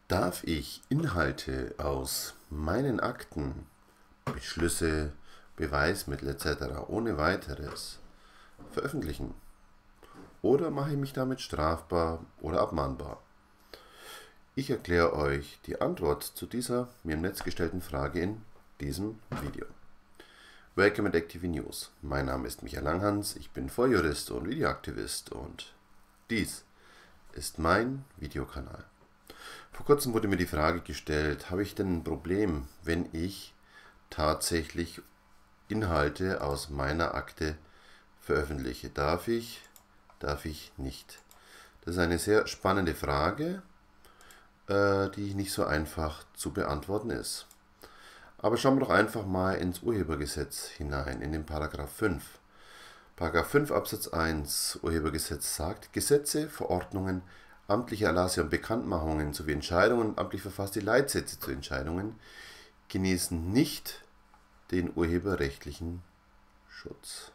Darf ich Inhalte aus meinen Akten, Beschlüsse, Beweismittel etc. ohne weiteres veröffentlichen? Oder mache ich mich damit strafbar oder abmahnbar? Ich erkläre euch die Antwort zu dieser mir im Netz gestellten Frage in diesem Video. Welcome at Active News. Mein Name ist Michael Langhans, ich bin Volljurist und Videoaktivist und dies ist mein Videokanal. Vor kurzem wurde mir die Frage gestellt, habe ich denn ein Problem, wenn ich tatsächlich Inhalte aus meiner Akte veröffentliche? Darf ich nicht? Das ist eine sehr spannende Frage, die nicht so einfach zu beantworten ist. Aber schauen wir doch einfach mal ins Urhebergesetz hinein, in den Paragraph 5. Paragraph 5 Absatz 1 Urhebergesetz sagt, Gesetze, Verordnungen, amtliche Erlasse und Bekanntmachungen sowie Entscheidungen und amtlich verfasste Leitsätze zu Entscheidungen genießen nicht den urheberrechtlichen Schutz.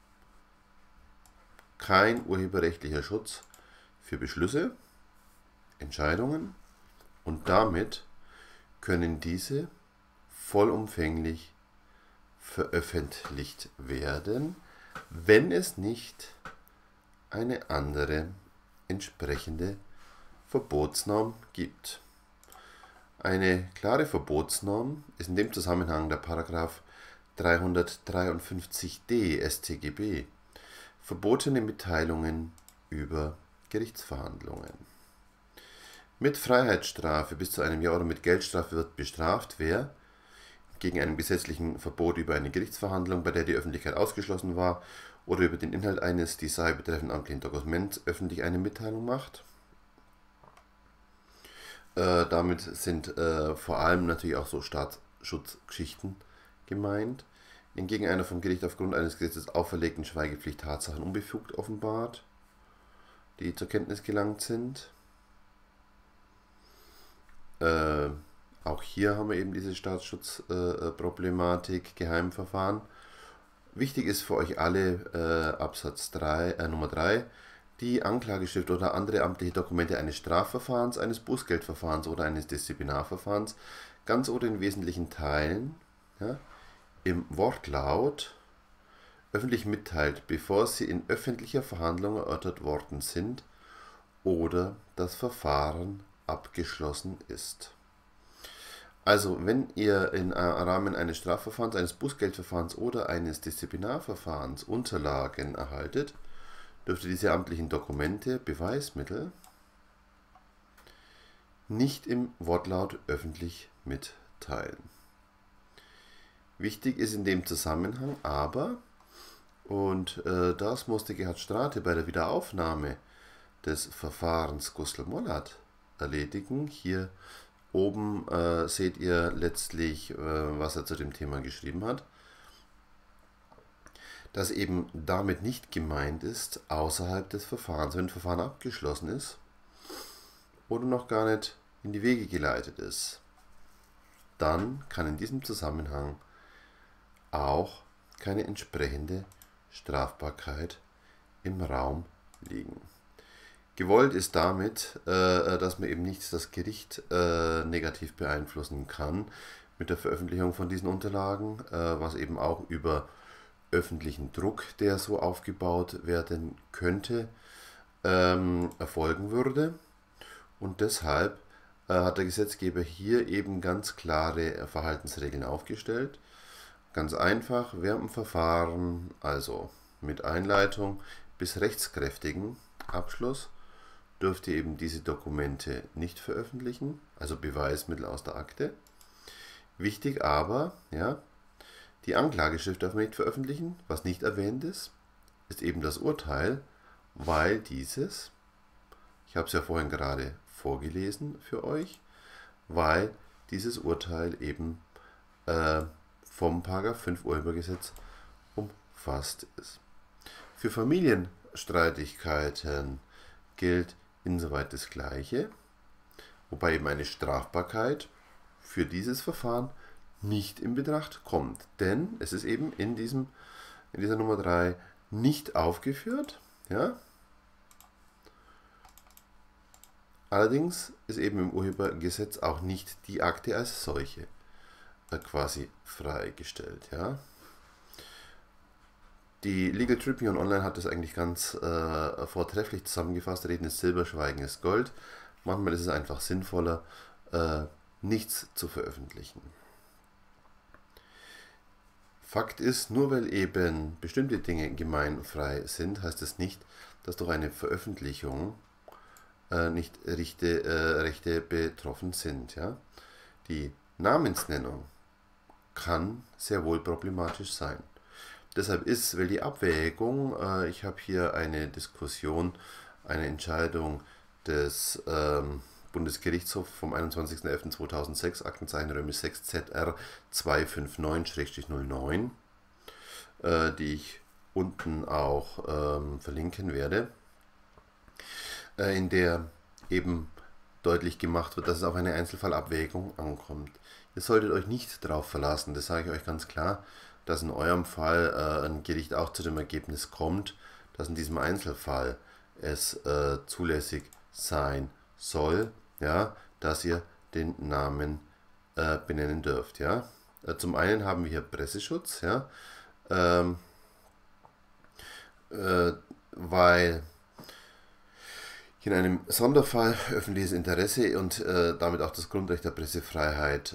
Kein urheberrechtlicher Schutz für Beschlüsse, Entscheidungen und damit können diese vollumfänglich veröffentlicht werden, wenn es nicht eine andere entsprechende Verbotsnorm gibt. Eine klare Verbotsnorm ist in dem Zusammenhang der Paragraph 353d StGB, verbotene Mitteilungen über Gerichtsverhandlungen. Mit Freiheitsstrafe bis zu einem Jahr oder mit Geldstrafe wird bestraft, wer gegen einem gesetzlichen Verbot über eine Gerichtsverhandlung, bei der die Öffentlichkeit ausgeschlossen war, oder über den Inhalt eines die Sache betreffenden amtlichen Dokuments öffentlich eine Mitteilung macht. Damit sind vor allem natürlich auch so Staatsschutzgeschichten gemeint. Hingegen einer vom Gericht aufgrund eines Gesetzes auferlegten Schweigepflicht Tatsachen unbefugt offenbart, die zur Kenntnis gelangt sind. Auch hier haben wir eben diese Staatsschutzproblematik, Geheimverfahren. Wichtig ist für euch alle Absatz 3, Nummer 3, die Anklageschrift oder andere amtliche Dokumente eines Strafverfahrens, eines Bußgeldverfahrens oder eines Disziplinarverfahrens ganz oder in wesentlichen Teilen im Wortlaut öffentlich mitteilt, bevor sie in öffentlicher Verhandlung erörtert worden sind oder das Verfahren abgeschlossen ist. Also, wenn ihr im Rahmen eines Strafverfahrens, eines Bußgeldverfahrens oder eines Disziplinarverfahrens Unterlagen erhaltet, dürft ihr diese amtlichen Dokumente, Beweismittel, nicht im Wortlaut öffentlich mitteilen. Wichtig ist in dem Zusammenhang aber, und das musste Gerhard Strate bei der Wiederaufnahme des Verfahrens Gustl-Mollert erledigen. Hier oben seht ihr letztlich, was er zu dem Thema geschrieben hat, dass eben damit nicht gemeint ist, außerhalb des Verfahrens, wenn ein Verfahren abgeschlossen ist oder noch gar nicht in die Wege geleitet ist, dann kann in diesem Zusammenhang auch keine entsprechende Strafbarkeit im Raum liegen. Gewollt ist damit, dass man eben nicht das Gericht negativ beeinflussen kann mit der Veröffentlichung von diesen Unterlagen, was eben auch über öffentlichen Druck, der so aufgebaut werden könnte, erfolgen würde. Und deshalb hat der Gesetzgeber hier eben ganz klare Verhaltensregeln aufgestellt. Ganz einfach, während dem Verfahren, also mit Einleitung bis rechtskräftigen Abschluss, dürft ihr eben diese Dokumente nicht veröffentlichen, also Beweismittel aus der Akte. Wichtig aber, ja, die Anklageschrift darf man nicht veröffentlichen. Was nicht erwähnt ist, ist eben das Urteil, weil dieses, ich habe es ja vorhin gerade vorgelesen für euch, weil dieses Urteil eben vom § 5 Urhebergesetz umfasst ist. Für Familienstreitigkeiten gilt insoweit das Gleiche, wobei eben eine Strafbarkeit für dieses Verfahren nicht in Betracht kommt, denn es ist eben in dieser Nummer 3 nicht aufgeführt, ja, Allerdings ist eben im Urhebergesetz auch nicht die Akte als solche quasi freigestellt. Ja? Die Legal Tribune Online hat das eigentlich ganz vortrefflich zusammengefasst. Reden ist Silber, Schweigen ist Gold. Manchmal ist es einfach sinnvoller, nichts zu veröffentlichen. Fakt ist, nur weil eben bestimmte Dinge gemeinfrei sind, heißt es nicht, dass durch eine Veröffentlichung nicht Rechte betroffen sind. Ja? Die Namensnennung kann sehr wohl problematisch sein. Deshalb ist, weil die Abwägung, ich habe hier eine Diskussion, eine Entscheidung des Bundesgerichtshofs vom 21.11.2006, Aktenzeichen römisch 6 ZR 259-09, die ich unten auch verlinken werde, in der eben deutlich gemacht wird, dass es auf eine Einzelfallabwägung ankommt. Ihr solltet euch nicht darauf verlassen, das sage ich euch ganz klar, dass in eurem Fall ein Gericht auch zu dem Ergebnis kommt, dass in diesem Einzelfall es zulässig sein soll, ja, dass ihr den Namen benennen dürft. Ja. Zum einen haben wir hier Presseschutz, ja, weil in einem Sonderfall öffentliches Interesse und damit auch das Grundrecht der Pressefreiheit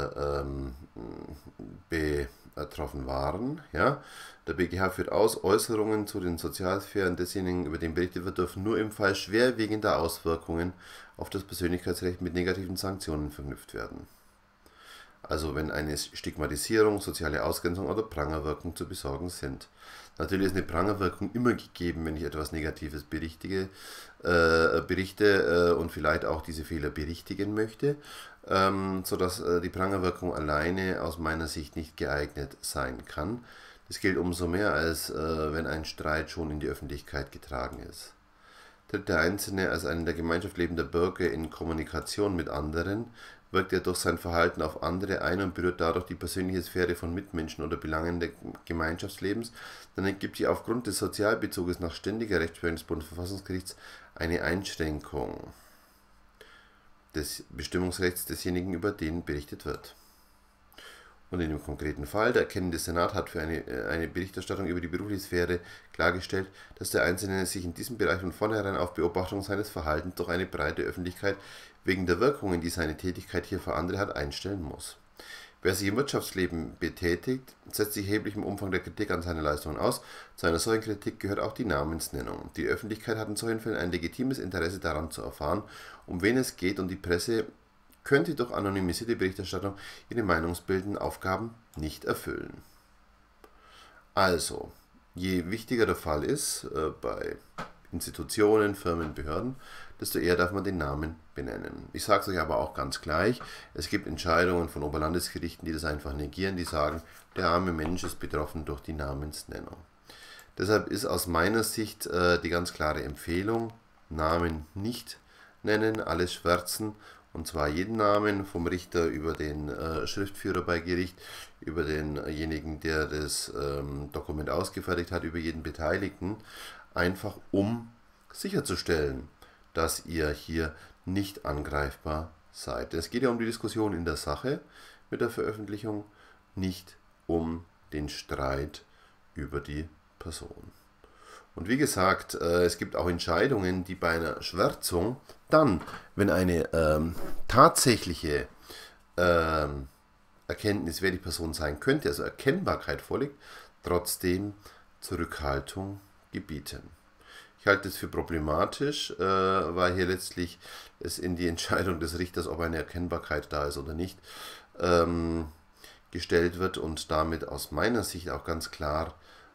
betroffen waren. Ja? Der BGH führt aus, Äußerungen zu den Sozialsphären desjenigen, über den berichtet wird, dürfen nur im Fall schwerwiegender Auswirkungen auf das Persönlichkeitsrecht mit negativen Sanktionen verknüpft werden. Also wenn eine Stigmatisierung, soziale Ausgrenzung oder Prangerwirkung zu besorgen sind. Natürlich ist eine Prangerwirkung immer gegeben, wenn ich etwas Negatives berichte und vielleicht auch diese Fehler berichtigen möchte, sodass die Prangerwirkung alleine aus meiner Sicht nicht geeignet sein kann. Das gilt umso mehr, als wenn ein Streit schon in die Öffentlichkeit getragen ist. Tritt der Einzelne als ein in der Gemeinschaft lebender Bürger in Kommunikation mit anderen, wirkt er durch sein Verhalten auf andere ein und berührt dadurch die persönliche Sphäre von Mitmenschen oder Belangen des Gemeinschaftslebens, dann ergibt sich aufgrund des Sozialbezuges nach ständiger Rechtsprechung des Bundesverfassungsgerichts eine Einschränkung des Bestimmungsrechts desjenigen, über den berichtet wird. Und in dem konkreten Fall, der erkennende Senat hat für eine Berichterstattung über die berufliche Sphäre klargestellt, dass der Einzelne sich in diesem Bereich von vornherein auf Beobachtung seines Verhaltens durch eine breite Öffentlichkeit wegen der Wirkungen, die seine Tätigkeit hier für andere hat, einstellen muss. Wer sich im Wirtschaftsleben betätigt, setzt sich erheblich im Umfang der Kritik an seine Leistungen aus. Zu einer solchen Kritik gehört auch die Namensnennung. Die Öffentlichkeit hat in solchen Fällen ein legitimes Interesse daran zu erfahren, um wen es geht, und die Presse könnte durch anonymisierte Berichterstattung ihre meinungsbildenden Aufgaben nicht erfüllen. Also, je wichtiger der Fall ist bei Institutionen, Firmen, Behörden, desto eher darf man den Namen benennen. Ich sage es euch aber auch ganz gleich, es gibt Entscheidungen von Oberlandesgerichten, die das einfach negieren, die sagen, der arme Mensch ist betroffen durch die Namensnennung. Deshalb ist aus meiner Sicht die ganz klare Empfehlung, Namen nicht nennen, alles schwärzen, und zwar jeden Namen, vom Richter über den Schriftführer bei Gericht, über denjenigen, der das Dokument ausgefertigt hat, über jeden Beteiligten, einfach um sicherzustellen, dass ihr hier nicht angreifbar seid. Es geht ja um die Diskussion in der Sache mit der Veröffentlichung, nicht um den Streit über die Person. Und wie gesagt, es gibt auch Entscheidungen, die bei einer Schwärzung dann, wenn eine tatsächliche Erkenntnis, wer die Person sein könnte, also Erkennbarkeit vorliegt, trotzdem Zurückhaltung gebieten. Ich halte es für problematisch, weil hier letztlich es in die Entscheidung des Richters, ob eine Erkennbarkeit da ist oder nicht, gestellt wird und damit aus meiner Sicht auch ganz klar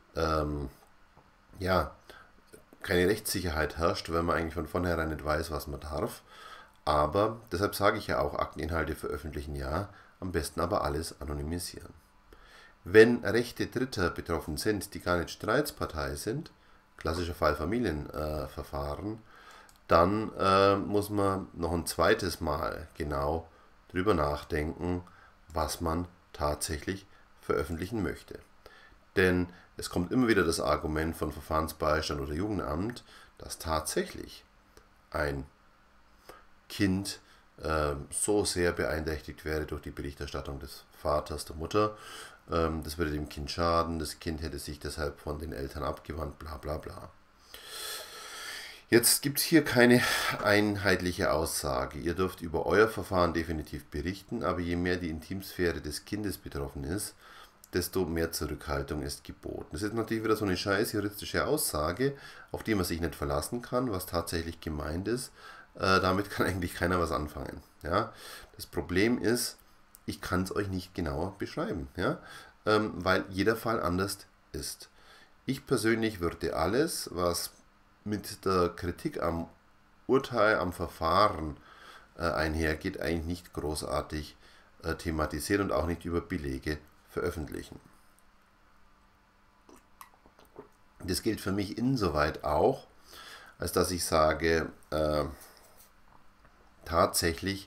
ja, keine Rechtssicherheit herrscht, wenn man eigentlich von vornherein nicht weiß, was man darf. Aber deshalb sage ich ja auch, Akteninhalte veröffentlichen ja, am besten aber alles anonymisieren. Wenn Rechte Dritter betroffen sind, die gar nicht Streitspartei sind, klassischer Fall Familienverfahren, dann muss man noch ein zweites Mal genau drüber nachdenken, was man tatsächlich veröffentlichen möchte. Denn es kommt immer wieder das Argument von Verfahrensbeistand oder Jugendamt, dass tatsächlich ein Kind so sehr beeinträchtigt wäre durch die Berichterstattung des Vaters, der Mutter. Das würde dem Kind schaden, das Kind hätte sich deshalb von den Eltern abgewandt, bla bla bla. Jetzt gibt es hier keine einheitliche Aussage. Ihr dürft über euer Verfahren definitiv berichten, aber je mehr die Intimsphäre des Kindes betroffen ist, desto mehr Zurückhaltung ist geboten. Das ist natürlich wieder so eine scheiß juristische Aussage, auf die man sich nicht verlassen kann, was tatsächlich gemeint ist. Damit kann eigentlich keiner was anfangen. Ja? Das Problem ist, ich kann es euch nicht genauer beschreiben, ja? Weil jeder Fall anders ist. Ich persönlich würde alles, was mit der Kritik am Urteil, am Verfahren einhergeht, eigentlich nicht großartig thematisieren und auch nicht über Belege veröffentlichen. Das gilt für mich insoweit auch, als dass ich sage, tatsächlich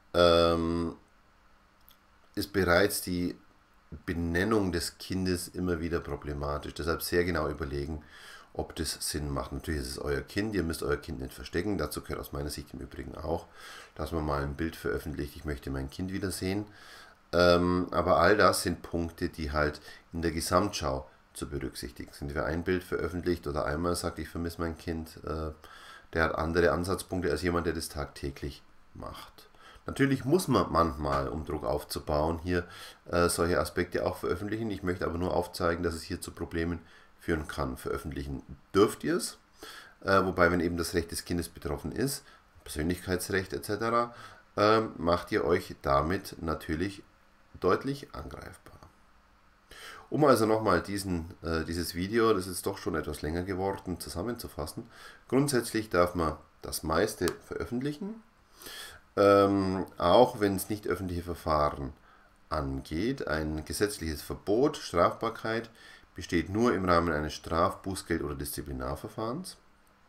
ist bereits die Benennung des Kindes immer wieder problematisch. Deshalb sehr genau überlegen, ob das Sinn macht. Natürlich ist es euer Kind, ihr müsst euer Kind nicht verstecken. Dazu gehört aus meiner Sicht im Übrigen auch, dass man mal ein Bild veröffentlicht, ich möchte mein Kind wiedersehen. Aber all das sind Punkte, die halt in der Gesamtschau zu berücksichtigen sind. Wer ein Bild veröffentlicht oder einmal sagt, ich vermisse mein Kind, der hat andere Ansatzpunkte als jemand, der das tagtäglich macht. Natürlich muss man manchmal, um Druck aufzubauen, hier solche Aspekte auch veröffentlichen. Ich möchte aber nur aufzeigen, dass es hier zu Problemen führen kann. Veröffentlichen dürft ihr es, wobei, wenn eben das Recht des Kindes betroffen ist, Persönlichkeitsrecht etc., macht ihr euch damit natürlich deutlich angreifbar. Um also nochmal dieses Video, das ist doch schon etwas länger geworden, zusammenzufassen. Grundsätzlich darf man das meiste veröffentlichen, auch wenn es nicht öffentliche Verfahren angeht. Ein gesetzliches Verbot, Strafbarkeit, besteht nur im Rahmen eines Straf-, Bußgeld- oder Disziplinarverfahrens.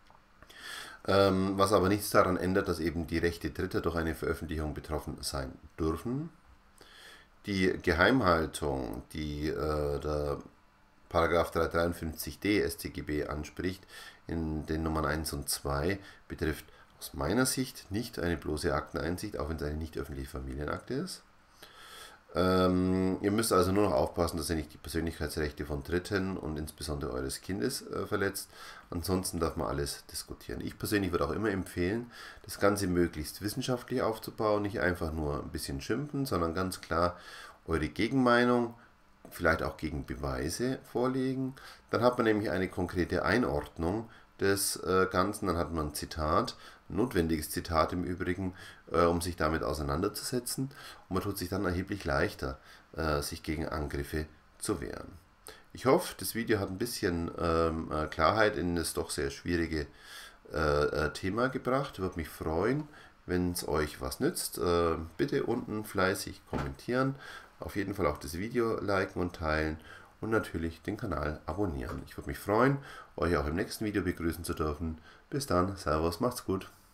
Was aber nichts daran ändert, dass eben die Rechte Dritter durch eine Veröffentlichung betroffen sein dürfen. Die Geheimhaltung, die der Paragraph 353d StGB anspricht, in den Nummern 1 und 2, betrifft aus meiner Sicht nicht eine bloße Akteneinsicht, auch wenn es eine nicht öffentliche Familienakte ist. Ihr müsst also nur noch aufpassen, dass ihr nicht die Persönlichkeitsrechte von Dritten und insbesondere eures Kindes verletzt. Ansonsten darf man alles diskutieren. Ich persönlich würde auch immer empfehlen, das Ganze möglichst wissenschaftlich aufzubauen, nicht einfach nur ein bisschen schimpfen, sondern ganz klar eure Gegenmeinung, vielleicht auch Gegenbeweise vorlegen. Dann hat man nämlich eine konkrete Einordnung des Ganzen, dann hat man ein Zitat, ein notwendiges Zitat im Übrigen, um sich damit auseinanderzusetzen, und man tut sich dann erheblich leichter, sich gegen Angriffe zu wehren. Ich hoffe, das Video hat ein bisschen Klarheit in das doch sehr schwierige Thema gebracht. Würde mich freuen, wenn es euch was nützt. Bitte unten fleißig kommentieren, auf jeden Fall auch das Video liken und teilen und natürlich den Kanal abonnieren. Ich würde mich freuen, euch auch im nächsten Video begrüßen zu dürfen. Bis dann, Servus, macht's gut.